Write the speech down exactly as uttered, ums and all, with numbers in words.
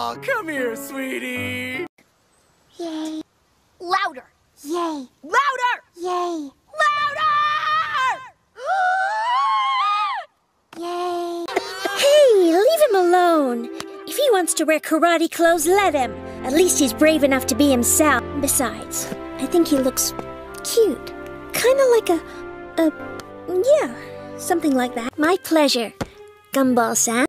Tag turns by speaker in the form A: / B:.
A: Oh, come here, sweetie.
B: Yay. Louder. Yay.
C: Louder!
B: Yay.
C: Louder!
B: Yay.
D: Hey, leave him alone. If he wants to wear karate clothes, let him. At least he's brave enough to be himself. Besides, I think he looks cute. Kinda like a... a... yeah, something like that. My pleasure, Gumball-san.